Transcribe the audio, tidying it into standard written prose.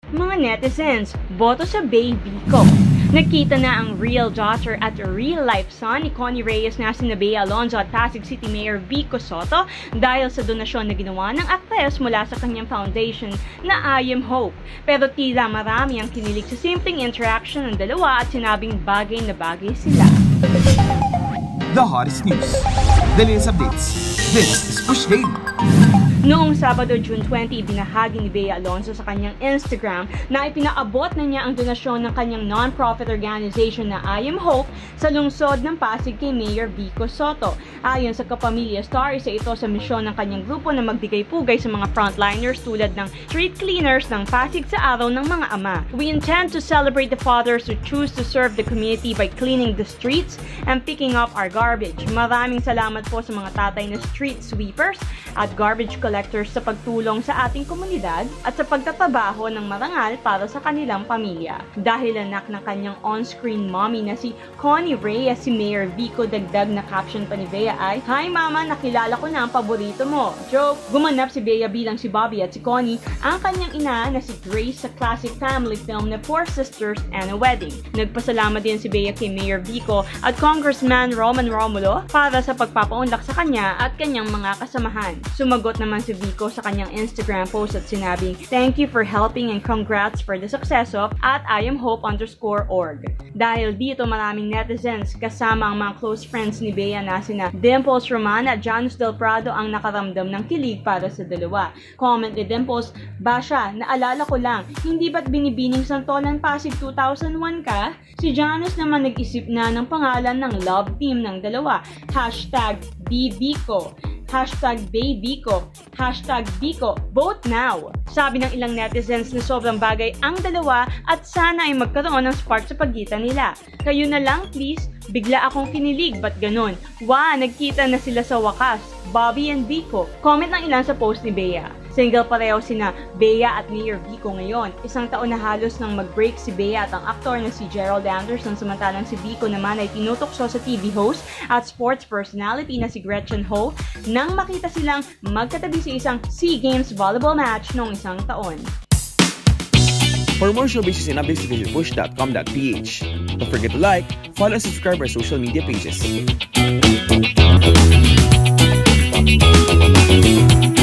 Mga netizens, boto sa baby ko. Nagkita na ang real daughter at real-life son ni Connie Reyes na sina Bea Alonzo at Pasig City Mayor Vico Sotto dahil sa donasyon na ginawa ng aktres mula sa kanyang foundation na I Am Hope. Pero tila marami ang kinilig sa simpleng interaction ng dalawa at sinabing bagay na bagay sila. The hottest news. The latest updates. This is Push Daily. Noong Sabado, June 20, binahagi ni Bea Alonzo sa kanyang Instagram na ipinaabot na niya ang donasyon ng kanyang non-profit organization na I Am Hope sa lungsod ng Pasig kay Mayor Vico Sotto. Ayon sa Kapamilya Star, isa ito sa misyon ng kanyang grupo na magbigay-pugay sa mga frontliners tulad ng street cleaners ng Pasig sa araw ng mga ama. We intend to celebrate the fathers who choose to serve the community by cleaning the streets and picking up our garbage. Maraming salamat po sa mga tatay na street sweepers at garbage collectors sa pagtulong sa ating komunidad at sa pagtatrabaho ng marangal para sa kanilang pamilya. Dahil anak ng kanyang on-screen mommy na si Connie Reyes, si Mayor Vico, dagdag na caption pa ni Bea ay, "Hi mama, nakilala ko na ang paborito mo." Joke! Gumanap si Bea bilang si Bobby at si Connie ang kanyang ina na si Grace sa classic family film na Four Sisters and a Wedding. Nagpasalamat din si Bea kay Mayor Vico at Congressman Roman Romulo para sa pagpapaunlak sa kanya at kanyang mga kasamahan. Sumagot naman si Vico sa kanyang Instagram post at sinabing, "Thank you for helping and congrats for the success of at IamHope_org." Dahil dito maraming netizens kasama ang mga close friends ni Bea na sina Dimples Romana at Janus Del Prado ang nakaramdam ng kilig para sa dalawa. Comment ni Dimples, "Basha, naalala ko lang, hindi ba't binibining Santolan Pasig 2001 ka?" Si Janus naman nag-isip na ng pangalan ng love team ng dalawa. #BBico. #Baybico, #Bico, vote now. Sabi ng ilang netizens na sobrang bagay ang dalawa at sana ay magkaroon ng spark sa pagitan nila. Kayo na lang please, bigla akong kinilig, ba't ganun? Wow, nagkita na sila sa wakas. Bobby and Vico. Comment ng ilan sa post ni Bea. Single pareho sina Bea at Mayor Vico ngayon. Isang taon na halos nang mag-break si Bea at ang aktor na si Gerald Anderson, samantalang si Vico naman ay tinutokso sa TV host at sports personality na si Gretchen Ho nang makita silang magkatabi sa isang SEA Games volleyball match noong isang taon. For more showbiz and updates, visit push.com.ph. Don't forget to like, follow, and subscribe our social media pages.